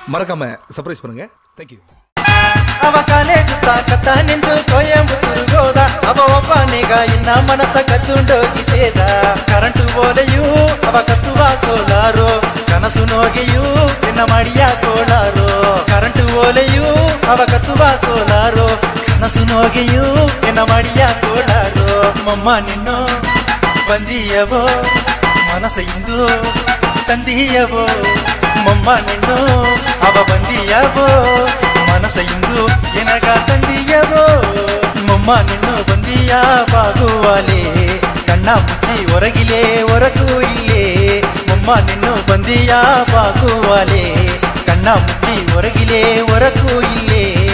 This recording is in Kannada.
மறக்காம சர்ப்ரைஸ் பண்ணுங்க. தேங்க்யூ. ಅವ ಕಾಲೇಜು ತಾಕತ್ತ ನಿಂದು ಕೊಯಂಬತ್ತೂರು ಹೋದ. ಅವ ಒಬ್ಬನಿಗ ಇನ್ನ ಮನಸ ಕತ್ತುಂಡೋಗಿ ಸೇದ. ಕರೆಂಟು ಓಲೆಯೂ ಅವ ಕತ್ತುವ ಸೋಲಾರೋ, ಕನಸು ನೋಗೆಯೂ ನಿನ್ನ ಮಡಿಯ ಕೋಳಾರೋ. ಕರೆಂಟು ಓಲೆಯೂ ಅವ ಕತ್ತುವ ಸೋಲಾರೋ, ಕನಸು ನೋಗೆಯೂ ನಿನ್ನ ಮಡಿಯ ಕೋಳಾರೋ. ಮಮ್ಮ ನಿನ್ನು ಬಂದಿಯವೋ ಮನಸ ಇಂದು ತಂದಿಯವೋ. ಮಮ್ಮ ನಿನ್ನು ಅವ ಬಂದಿಯವೋ ಮನಸ ಇಂದು ಎನಗ ತಂದಿಯವೋ. ಮಮ್ಮ ನಿನ್ನು ಬಂದಿಯ ಬಾಗುವಾಲೆ, ಕಣ್ಣ ಮುಚ್ಚಿ ಹೊರಗಿಲೆ ಹೊರಗೂ ಇಲ್ಲೇ. ಮಮ್ಮ ನಿನ್ನು ಬಂದಿಯ ಬಾಗುವಾಲೆ, ಕಣ್ಣ ಮುಚ್ಚಿ ಹೊರಗಿಲೆ ಹೊರಗೂ ಇಲ್ಲೇ.